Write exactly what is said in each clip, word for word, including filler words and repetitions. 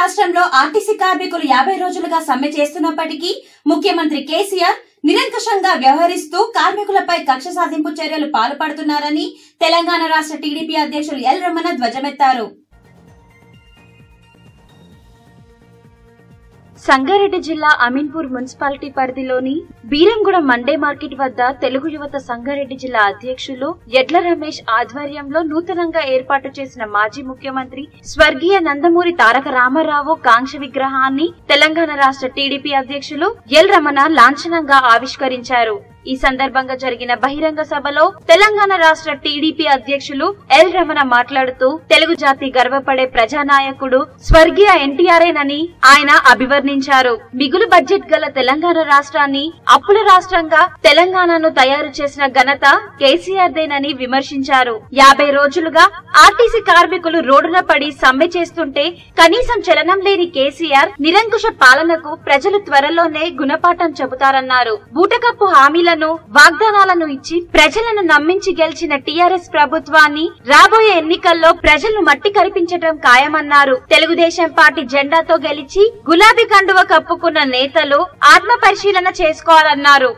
రాష్ట్రంలో ఆర్టీసీ కార్మికులు యాభై రోజులుగా సమ్మె చేస్తున్నప్పటికీ ముఖ్యమంత్రి కేసీఆర్ నిరంకుశంగా వ్యవహరిస్తూ కార్మికులపై కక్ష సాధింపు చర్యలు పాల్పడుతున్నారని తెలంగాణ రాష్ట్ర టీడీపీ అధ్యక్షులు ఎల్ రమణ ధ్వజమెత్తారు. సంగారెడ్డి జిల్లా అమీన్పూర్ మున్సిపాలిటీ పరిధిలోని బీరంగూడ మండే మార్కెట్ వద్ద తెలుగు యువత సంగారెడ్డి జిల్లా అధ్యక్షులు ఎడ్ల రమేష్ ఆధ్వర్యంలో నూతనంగా ఏర్పాటు చేసిన మాజీ ముఖ్యమంత్రి స్వర్గీయ నందమూరి తారక రామారావు కాంక్ష విగ్రహాన్ని తెలంగాణ రాష్ట్ర టీడీపీ అధ్యక్షులు ఎల్ రమణ లాంఛనంగా ఆవిష్కరించారు. ఈ సందర్భంగా జరిగిన బహిరంగ సభలో తెలంగాణ రాష్ట్ర టీడీపీ అధ్యక్షులు ఎల్ రమణ మాట్లాడుతూ తెలుగు జాతి గర్వపడే ప్రజానాయకుడు స్వర్గీయ ఎన్టీఆర్ఏనని ఆయన అభివర్ణించారు. మిగులు బడ్జెట్ గల తెలంగాణ రాష్ట్రాన్ని అప్పుల రాష్ట్రంగా తెలంగాణను తయారు చేసిన ఘనత కేసీఆర్దేనని విమర్శించారు. యాభై రోజులుగా ఆర్టీసీ కార్మికులు రోడ్డున పడి సమ్మె చేస్తుంటే కనీసం చలనం లేని కేసీఆర్ నిరంకుశ పాలనకు ప్రజలు త్వరలోనే గుణపాఠం చెబుతారన్నారు. బూటకప్పు హామీల వాగ్దానాలను ఇచ్చి ప్రజలను నమ్మించి గెలిచిన టీఆర్ఎస్ ప్రభుత్వాన్ని రాబోయే ఎన్నికల్లో ప్రజలు మట్టి కరిపించడం ఖాయమన్నారు. తెలుగుదేశం పార్టీ జెండాతో గెలిచి గులాబీ కండువ కప్పుకున్న నేతలు ఆత్మ పరిశీలన చేసుకోవాలన్నారు.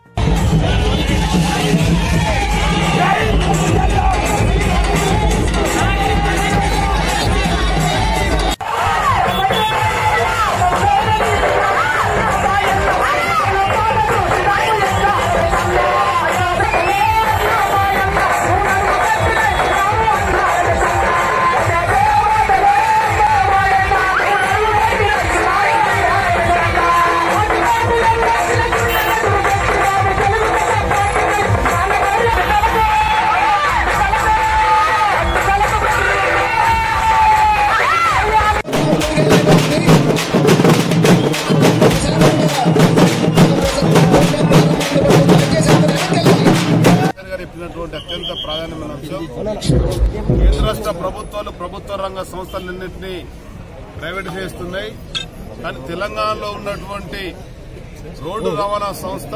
అత్యంత ప్రాధాన్యమైన అంశం. కేంద్ర రాష్ట్ర ప్రభుత్వాలు ప్రభుత్వ రంగ సంస్థలన్నింటినీ ప్రైవేట్ చేస్తున్నాయి. కానీ తెలంగాణలో ఉన్నటువంటి రోడ్డు రవాణా సంస్థ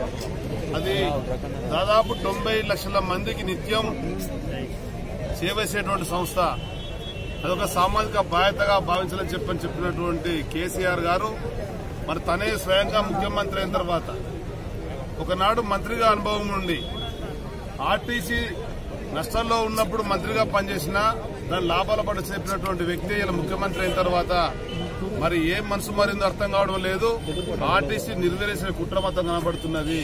అది దాదాపు తొంభై లక్షల మందికి నిత్యం సేవేసేటువంటి సంస్థ. అదొక సామాజిక బాధ్యతగా భావించాలని చెప్పని చెప్పినటువంటి కేసీఆర్ గారు మరి తనే స్వయంగా ముఖ్యమంత్రి అయిన తర్వాత ఒకనాడు మంత్రిగా అనుభవం నుండి ఆర్టీసీ నష్టాల్లో ఉన్నప్పుడు మంత్రిగా పనిచేసిన దాని లాభాల పట్ల చెప్పినటువంటి వ్యక్తి ఇలా ముఖ్యమంత్రి అయిన తర్వాత మరి ఏం మనసు మారిందో అర్థం కావడం లేదు. ఆర్టీసీ నిర్వీర్యేసిన కుట్ర మొత్తం కనబడుతున్నది.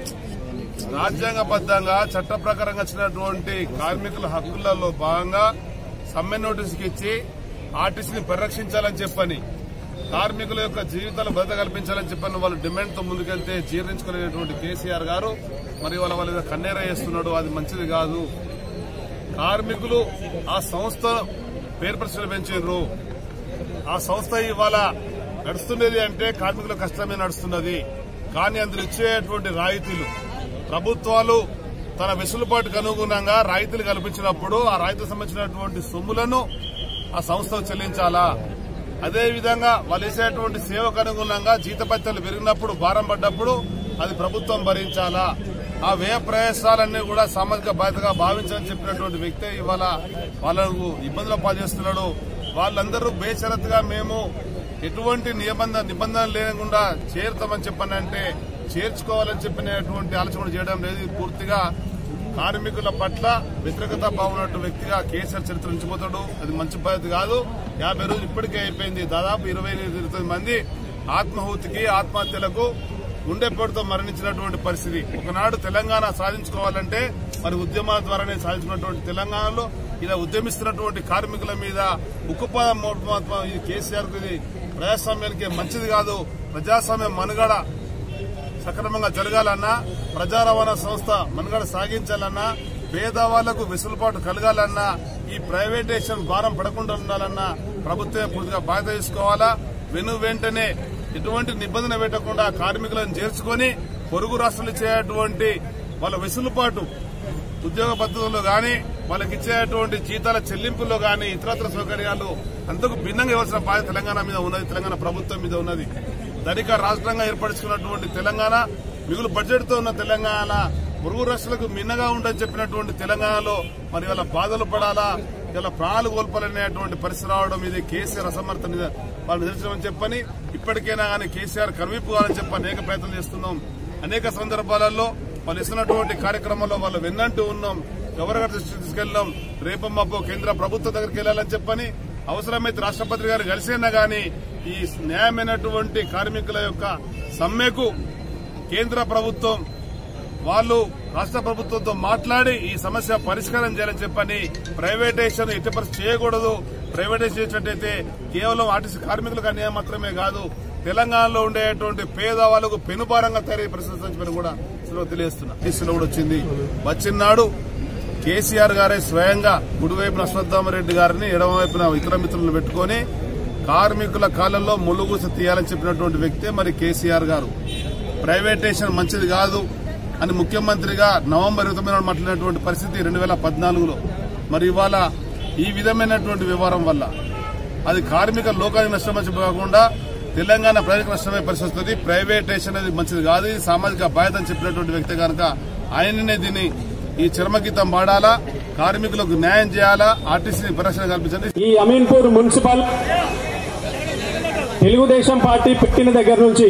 రాజ్యాంగబద్దంగా చట్ట ప్రకారంగా వచ్చినటువంటి కార్మికుల హక్కులలో భాగంగా సమ్మె నోటీసుకి ఇచ్చి ఆర్టీసీని పరిరక్షించాలని చెప్పని కార్మికుల యొక్క జీవితాలు భద్రత కల్పించాలని చెప్పని వాళ్ళు డిమాండ్తో ముందుకెళ్తే జీర్ణించుకునేటువంటి కేసీఆర్ గారు మరి వాళ్ళ వాళ్ళ కన్నేర చేస్తున్నాడు. అది మంచిది కాదు. కార్మికులు ఆ సంస్థ పేరు ప్రశ్నలు పెంచారు. ఆ సంస్థ ఇవాళ నడుస్తున్నది అంటే కార్మికుల కష్టమే నడుస్తున్నది. కానీ అందులో ఇచ్చేటువంటి రాయితీలు ప్రభుత్వాలు తన వెసులుబాటుకు అనుగుణంగా రాయితీలు కల్పించినప్పుడు ఆ రాయితీకి సంబంధించినటువంటి సొమ్ములను ఆ సంస్థకు చెల్లించాలా. అదేవిధంగా వాళ్ళు వేసేటువంటి సేవకు అనుగుణంగా జీతభత్యాలు పెరిగినప్పుడు భారం పడ్డప్పుడు అది ప్రభుత్వం భరించాలా. ఆ వ్యయ ప్రయాసాలన్నీ కూడా సామాజిక బాధ్యతగా భావించాలని చెప్పినటువంటి వ్యక్తి ఇవాళ వాళ్ళకు ఇబ్బందులు పాల్చేస్తున్నాడు. వాళ్ళందరూ బేషరతుగా మేము ఎటువంటి నిబంధన నిబంధనలు లేకుండా చేరుతామని చెప్పనంటే చేర్చుకోవాలని చెప్పినటువంటి ఆలోచన చేయడం లేదు. పూర్తిగా కార్మికుల పట్ల వ్యతిరేకత బాగున్నట్టు వ్యక్తిగా కేసీఆర్ చరిత్ర ఉంచిపోతాడు. అది మంచి పద్ధతి కాదు. యాభై రోజులు ఇప్పటికే అయిపోయింది. దాదాపు ఇరవై ఇరవై మంది ఆత్మాహుతికి ఆత్మహత్యలకు గుండెపోటుతో మరణించినటువంటి పరిస్థితి. ఒకనాడు తెలంగాణ సాధించుకోవాలంటే మరి ఉద్యమాల ద్వారానే సాధించినటువంటి తెలంగాణలో ఇలా ఉద్యమిస్తున్నటువంటి కార్మికుల మీద ఉక్కుపాదం మోపడం ఇది కేసీఆర్ కు ప్రజాస్వామ్యానికి మంచిది కాదు. ప్రజాస్వామ్యం మనుగడ సక్రమంగా జరగాలన్నా ప్రజా రవాణా సంస్థ మనుగడ సాగించాలన్నా పేదవాళ్లకు వెసులుబాటు కలగాలన్నా ఈ ప్రైవేటైజేషన్ భారం పడకుండా ఉండాలన్నా ప్రభుత్వం పూర్తిగా బాధ్యత తీసుకోవాలా. వెను వెంటనే ఎటువంటి నిబంధన పెట్టకుండా కార్మికులను చేర్చుకుని పొరుగు రాష్ట్రాలు ఇచ్చేటువంటి వాళ్ళ వెసులుబాటు ఉద్యోగ పద్ధతుల్లో గాని వాళ్ళకి ఇచ్చేటువంటి జీతాల చెల్లింపుల్లో గాని ఇతరత్ర సౌకర్యాలు అంతకు భిన్నంగా ఇవ్వాల్సిన బాధ్యత తెలంగాణ మీద ఉన్నది. తెలంగాణ ప్రభుత్వం మీద ఉన్నది. ధనిక రాష్ట్రంగా ఏర్పరచుకున్నటువంటి తెలంగాణ మిగులు బడ్జెట్ తో ఉన్న తెలంగాణ పొరుగు రాష్ట్రాలకు మిన్నగా ఉండని చెప్పినటువంటి తెలంగాణలో మరి వాళ్ళ బాధలు పడాలా, ఇలా ప్రాణాలు కోల్పోలేనటువంటి పరిస్థితి రావడం ఇది కేసీఆర్ అసమర్థ వాళ్ళు నిదర్శనం చెప్పని ఇప్పటికైనా కానీ కేసీఆర్ కనువిప్పు కావాలని చెప్పి అనేక ప్రయత్నం చేస్తున్నాం. అనేక సందర్భాలలో వాళ్ళు ఇస్తున్నటువంటి కార్యక్రమంలో వాళ్ళు విన్నంటూ ఉన్నాం. గవర్నర్ దృష్టికి తీసుకెళ్లాం. రేపు మాపు కేంద్ర ప్రభుత్వం దగ్గరికి వెళ్లాలని చెప్పని అవసరమైతే రాష్ట్రపతి గారు కలిసినా గానీ ఈ న్యాయమైనటువంటి కార్మికుల యొక్క సమ్మెకు కేంద్ర ప్రభుత్వం వాళ్ళు రాష్ట్ర ప్రభుత్వంతో మాట్లాడి ఈ సమస్య పరిష్కారం చేయాలని చెప్పని ప్రైవేటైజేషన్ ఎట్టి పరిస్థితి చేయకూడదు. ప్రైవేటైజేషన్ చేసినట్టయితే కేవలం ఆర్టీసీ కార్మికులకు అన్యాయం మాత్రమే కాదు, తెలంగాణలో ఉండేటువంటి పేదవాళ్లకు పెనుభారంగా తయారయ్యే పరిస్థితి కూడా తెలియజేస్తున్నా. టీసీలో కూడా వచ్చింది. వచ్చినాడు కేసీఆర్ గారే స్వయంగా కుడివైపున అశ్వత్థామరెడ్డి గారిని ఎడమవైపున ఇతర మిత్రులను పెట్టుకుని కార్మికుల కాలంలో ములుగుస తీయాలని చెప్పినటువంటి వ్యక్తే మరి కేసీఆర్ గారు. ప్రైవేటైజేషన్ మంచిది కాదు అని ముఖ్యమంత్రిగా నవంబర్ ఇరవై తొమ్మిది నాడు మాట్లాడినటువంటి పరిస్థితి రెండు వేల పద్నాలుగులో. మరి ఇవాళ ఈ విధమైనటువంటి వ్యవహారం వల్ల అది కార్మిక లోకానికి నష్టం వచ్చి కాకుండా తెలంగాణ ప్రజలకు నష్టమే పరిస్థితి. ప్రైవేటైజేషన్ అనేది మంచిది కాదు, ఇది సామాజిక బాధ్యత అని చెప్పినటువంటి వ్యక్తి కనుక ఆయననే దీన్ని ఈ చర్మగీతం పాడాలా, కార్మికులకు న్యాయం చేయాలా, ఆర్టీసీని పరిరక్షణ కల్పించండి. ఈ అమీన్పూర్ మున్సిపల్ తెలుగుదేశం పార్టీ పెట్టిన దగ్గర నుంచి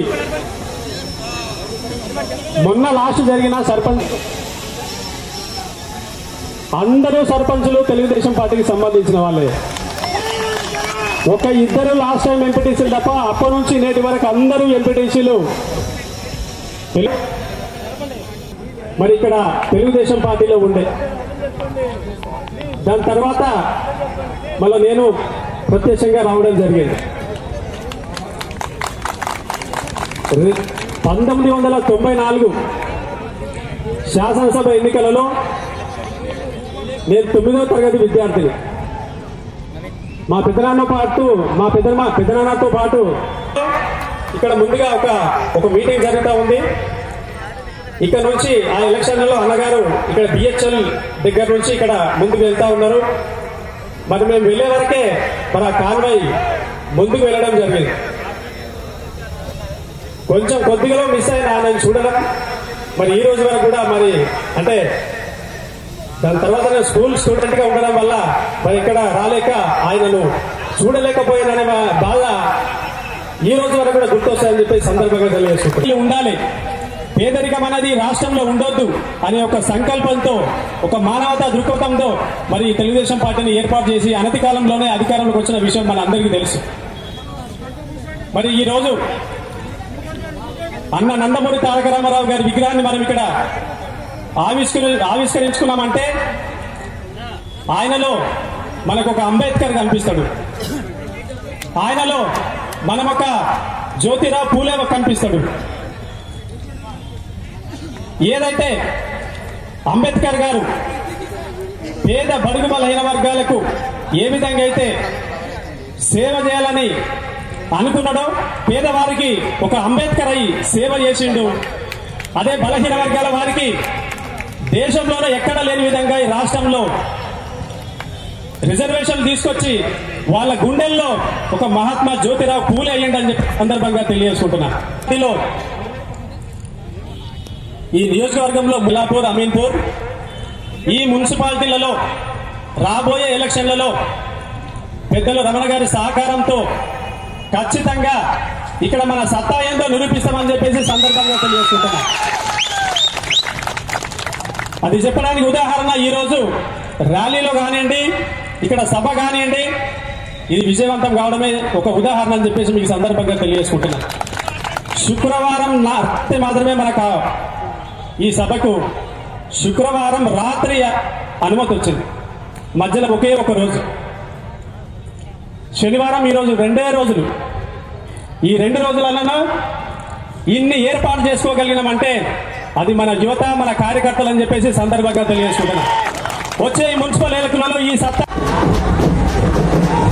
మొన్న లాస్ట్ జరిగిన సర్పంచ్ అందరూ సర్పంచులు తెలుగుదేశం పార్టీకి సంబంధించిన వాళ్ళే. ఒక ఇద్దరు లాస్ట్ టైం ఎంపీటీసీలు తప్ప అప్పటి నుంచి నేటి వరకు అందరూ ఎంపీటీసీలు మరి ఇక్కడ తెలుగుదేశం పార్టీలో ఉండే. దాని తర్వాత మళ్ళీ నేను ప్రత్యక్షంగా రావడం జరిగింది. పంతొమ్మిది వందల తొంభై నాలుగు శాసనసభ ఎన్నికలలో నేను తొమ్మిదవ తరగతి విద్యార్థిని. మా పెద్దనాన్న పాటు మా పెద్ద పెద్దనాన్నతో పాటు ఇక్కడ ముందుగా ఒక ఒక మీటింగ్ జరుగుతూ ఉంది. ఇక్కడ నుంచి ఆ ఎలక్షన్లలో అన్నగారు ఇక్కడ బిహెచ్ఎల్ దగ్గర నుంచి ఇక్కడ ముందుకు వెళ్తా ఉన్నారు. మరి మేము వెళ్లే వరకే మరి ఆ కాన్వాయ్ ముందుకు వెళ్ళడం జరిగింది. కొంచెం కొద్దిగా మిస్ అయిన ఆయన చూడడం మరి ఈ రోజు వరకు కూడా మరి అంటే దాని తర్వాత నేను స్కూల్ స్టూడెంట్ గా ఉండడం వల్ల మరి ఇక్కడ రాలేక ఆయనను చూడలేకపోయిననే బాధ ఈ రోజు వరకు కూడా గుర్తొస్తాయని చెప్పి సందర్భంగా తెలియజేసుకుంటారు. ఉండాలి, పేదరికం అనేది రాష్ట్రంలో ఉండొద్దు అనే ఒక సంకల్పంతో ఒక మానవతా దృక్పథంతో మరి తెలుగుదేశం పార్టీని ఏర్పాటు చేసి అనతి కాలంలోనే అధికారంలోకి వచ్చిన విషయం మన అందరికీ తెలుసు. మరి ఈ రోజు అన్న నందమూరి తారక రామారావు గారి విగ్రహాన్ని మనం ఇక్కడ ఆవిష్కరి ఆవిష్కరించుకున్నామంటే ఆయనలో మనకు ఒక అంబేద్కర్ కనిపిస్తాడు, ఆయనలో మనం ఒక జ్యోతిరావు పూలే కనిపిస్తాడు. ఏదైతే అంబేద్కర్ గారు పేద బడుగు బలహీన వర్గాలకు ఏ విధంగా అయితే సేవ చేయాలని అనుకున్నాడో పేదవారికి ఒక అంబేద్కర్ అయి సేవ చేసిండు. అదే బలహీన వర్గాల వారికి దేశంలోనే ఎక్కడ లేని విధంగా ఈ రాష్ట్రంలో రిజర్వేషన్ తీసుకొచ్చి వాళ్ళ గుండెల్లో ఒక మహాత్మా జ్యోతిరావు పూలే అయ్యండి చెప్పి సందర్భంగా తెలియజేసుకుంటున్నా. దీనిలో ఈ నియోజకవర్గంలో ముల్లాపూర్, అమీన్పూర్ ఈ మున్సిపాలిటీలలో రాబోయే ఎలక్షన్లలో పెద్దలు రమణ గారి సహకారంతో ఖచ్చితంగా ఇక్కడ మన సత్తా ఏందో నిరూపిస్తామని చెప్పేసి సందర్భంగా తెలియజేసుకుంటున్నా. అది చెప్పడానికి ఉదాహరణ ఈ రోజు ర్యాలీలో కానివ్వండి, ఇక్కడ సభ కానివ్వండి, ఇది విజయవంతం కావడమే ఒక ఉదాహరణ అని చెప్పేసి మీకు సందర్భంగా తెలియజేసుకుంటున్నా. శుక్రవారం రాత్రి మాత్రమే మనకు ఈ సభకు శుక్రవారం రాత్రి అనుమతి వచ్చింది. మధ్యలో ఒకే ఒక రోజు శనివారం, ఈ రోజు రెండే రోజులు. ఈ రెండు రోజులలో ఇన్ని ఏర్పాటు చేసుకోగలిగినామంటే అది మన యువత, మన కార్యకర్తలు అని చెప్పేసి సందర్భంగా తెలియజేసుకుంటున్నాం. వచ్చే మున్సిపల్ ఎన్నికలలో ఈ సత్తా